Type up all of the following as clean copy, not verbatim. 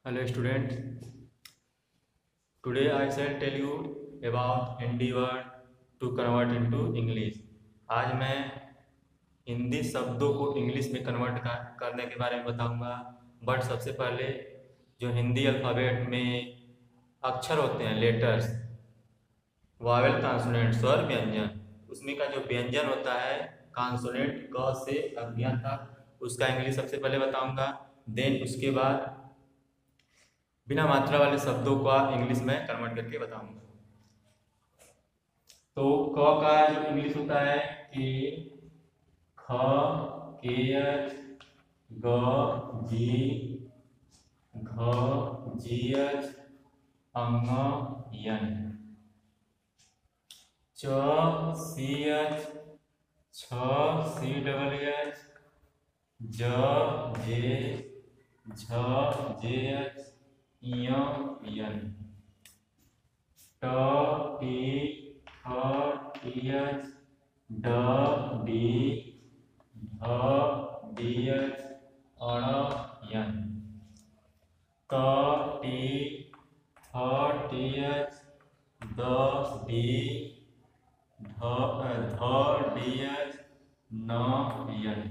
Hello students, today I shall tell you about Hindi word to convert into English। आज मैं हिंदी शब्दों को English में कन्वर्ट करने के बारे में बताऊंगा। बट सबसे पहले जो हिंदी अल्फ़ाबेट में अक्षर होते हैं, लेटर्स, वावेल, कॉन्सोनेंट, स्वर, व्यंजन, उसमें का जो व्यंजन होता है कॉन्सोनेंट क से अज्ञा तक, उसका इंग्लिश सबसे पहले बताऊंगा। देन उसके बाद बिना मात्रा वाले शब्दों का इंग्लिश में कन्वर्ट करके बताऊंगा। तो क का जो इंग्लिश होता है के, ख, केएच, ग, जी, घ, जीएच, अंग, यन, च, सीएच, छ, सी डबल एच, ज, जे, झ, जेएच, य, यन, ट, टी, ठ, टीएच, ड, डी, ध, डीएच, अण, यन, त, टी, थ, टीएच, द, डी, ध, डीएच, न, यन,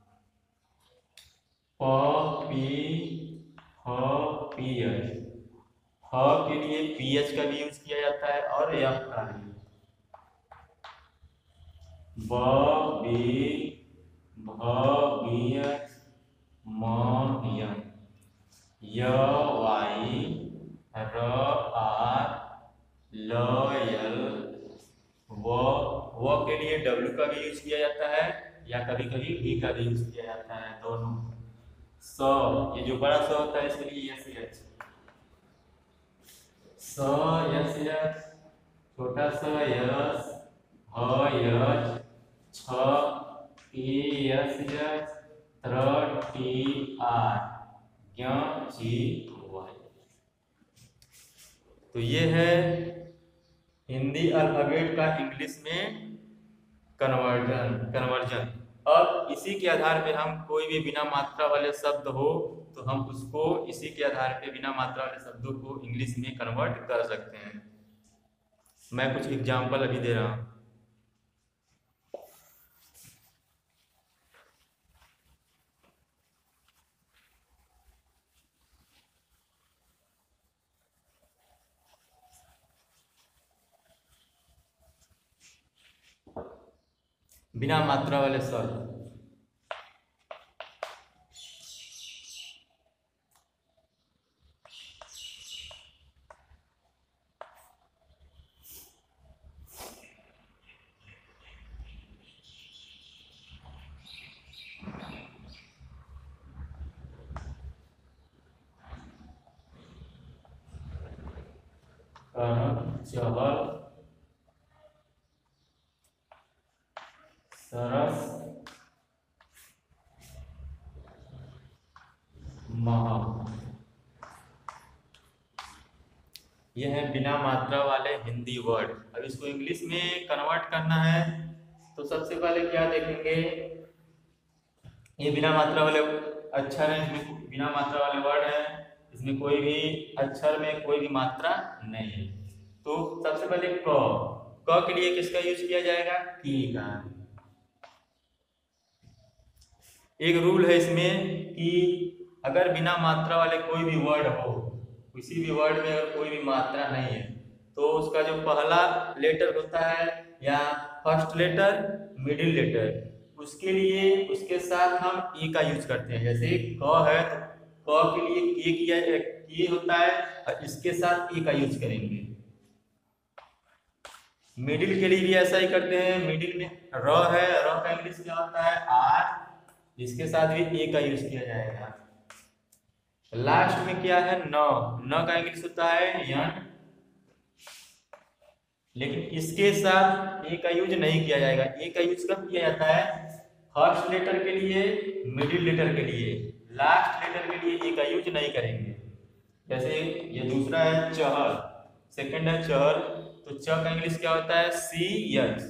प, पी, ह, पीएच। ह के लिए पीएच का भी यूज किया जाता है और एफ का भी। ब, बी, भ, बीएच, म, यन, य, वाई, र, आर, ल, यल, व के लिए डब्ल्यू का भी यूज किया जाता है या कभी कभी वी का भी यूज किया जाता है, दोनों। स, ये जो बड़ा स होता है इसके लिए यस एच, स, यस एच, छोटा स यस, ह यच, छ, टी, यस एच, त्र, टी, आर, ज्ञ, जी, वाई। तो ये है हिंदी अल्फाबेट का इंग्लिश में कन्वर्जन। अब इसी के आधार पे हम कोई भी बिना मात्रा वाले शब्द हो तो हम उसको इसी के आधार पे बिना मात्रा वाले शब्दों को इंग्लिश में कन्वर्ट कर सकते हैं। मैं कुछ एग्जांपल अभी दे रहा हूँ। बिना मात्रा वाले शब्द, चहल, सरस, महा। ये है बिना मात्रा वाले हिंदी वर्ड। अब इसको इंग्लिश में कन्वर्ट करना है तो सबसे पहले क्या देखेंगे, ये बिना मात्रा वाले अक्षर है, इसमें बिना मात्रा वाले वर्ड है, इसमें कोई भी अक्षर में कोई भी मात्रा नहीं है। तो सबसे पहले क के लिए किसका यूज किया जाएगा, की का। एक रूल है इसमें कि अगर बिना मात्रा वाले कोई भी वर्ड हो, किसी भी वर्ड में अगर कोई भी मात्रा नहीं है तो उसका जो पहला लेटर होता है या फर्स्ट लेटर, मिडिल लेटर, उसके लिए उसके साथ हम ई का यूज करते हैं। जैसे क है तो क के लिए के किया की होता है और इसके साथ ई का यूज करेंगे। मिडिल के लिए भी ऐसा ही करते हैं। मिडिल में र है, र का इंग्लिश क्या होता है, आर, इसके साथ भी ए का यूज किया जाएगा। लास्ट में क्या है, न, न का इंग्लिश होता है यन, लेकिन इसके साथ ए का यूज नहीं किया जाएगा। ए का यूज कब किया जाता है, फर्स्ट लेटर के लिए, मिडिल लेटर के लिए, लास्ट लेटर के लिए ए का यूज नहीं करेंगे। जैसे ये दूसरा है चहल, सेकंड है चहल, तो च का इंग्लिश क्या होता है, सी एच।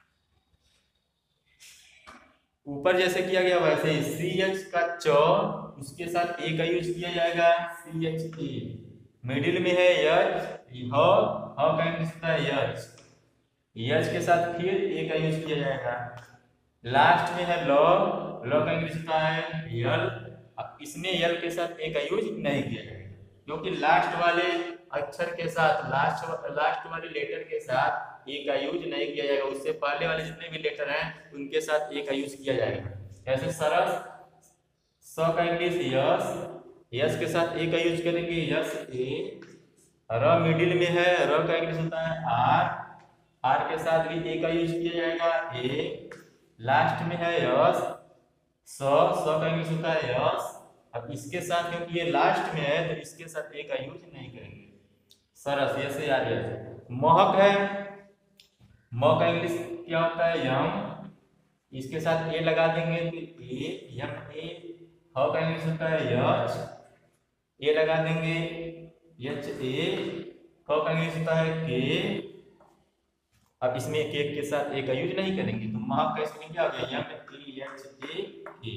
ऊपर जैसे किया गया वैसे ही सी एच का च, उसके साथ ए का यूज किया जाएगा CHA। मिडिल में है यच, ह का इंग्लिश होता है यच, यच के साथ फिर ए का यूज किया जाएगा। लास्ट में है ल, ल का इंग्लिश होता है यल, अब इसमें यल के साथ ए का यूज नहीं किया जाएगा, क्योंकि लास्ट वाले अक्षर के साथ, लास्ट वाले लेटर के साथ ए का यूज नहीं किया जाएगा। उससे पहले वाले जितने भी लेटर हैं उनके साथ ए का यूज किया जाएगा। जैसे सरस, स का इंग्लिश यस, यस के साथ ए का यूज करेंगे यस ए। र मिडिल में है, र का इंग्लिश होता है आर, आर के साथ भी ए का यूज किया जाएगा ए। लास्ट में है यस, स का इंग्लिश होता है यस। अब इसके साथ क्योंकि ये लास्ट में है तो इसके साथ ए का यूज नहीं करेंगे। सरस, यस ए आर यस। महक है, म का इंग्लिश क्या होता है यम, इसके साथ ए लगा देंगे तो ए यम ए। ह का इंग्लिश होता है यच, ए लगा देंगे यच ए। क का इंग्लिश होता है के, अब इसमें केक के साथ ए का यूज नहीं करेंगे तो महक का स्पेलिंग क्या हो गया MEHA।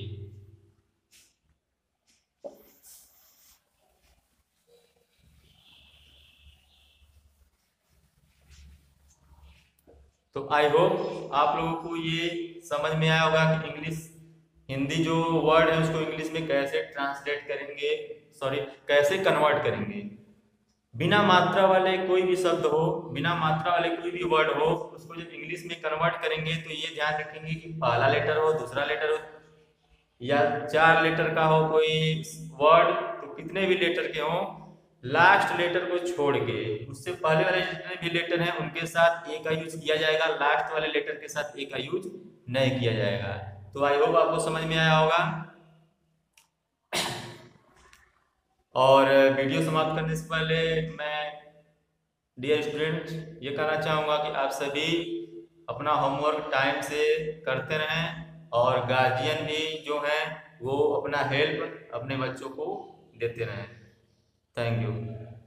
तो आई होप आप लोगों को ये समझ में आया होगा कि इंग्लिश, हिंदी जो वर्ड है उसको इंग्लिश में कैसे ट्रांसलेट करेंगे, सॉरी कैसे कन्वर्ट करेंगे। बिना मात्रा वाले कोई भी शब्द हो, बिना मात्रा वाले कोई भी वर्ड हो, उसको जब इंग्लिश में कन्वर्ट करेंगे तो ये ध्यान रखेंगे कि पहला लेटर हो, दूसरा लेटर हो, या 4 लेटर का हो कोई वर्ड तो कितने भी लेटर के हो, लास्ट लेटर को छोड़ के उससे पहले वाले जितने भी लेटर हैं उनके साथ ए का यूज किया जाएगा, लास्ट वाले लेटर के साथ ए का यूज नहीं किया जाएगा। तो आई होप आपको समझ में आया होगा। और वीडियो समाप्त करने से पहले मैं डियर स्टूडेंट ये कहना चाहूँगा कि आप सभी अपना होमवर्क टाइम से करते रहें और गार्जियन भी जो हैं वो अपना हेल्प अपने बच्चों को देते रहें। Thank you.